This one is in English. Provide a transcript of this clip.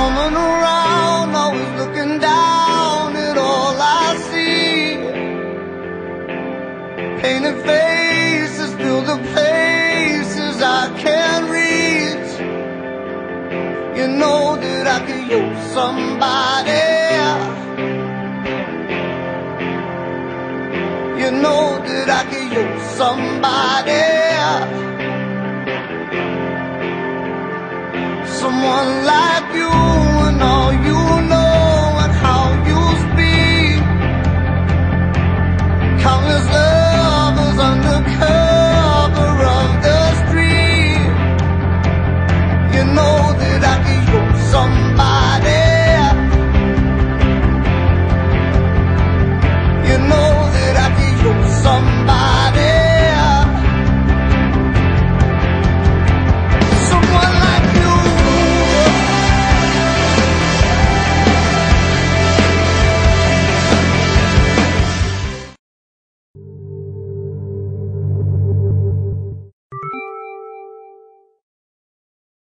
roaming around, always looking down at all I see. Painted faces fill the places I can't reach. You know that I could use somebody. You know that I could use somebody. Someone like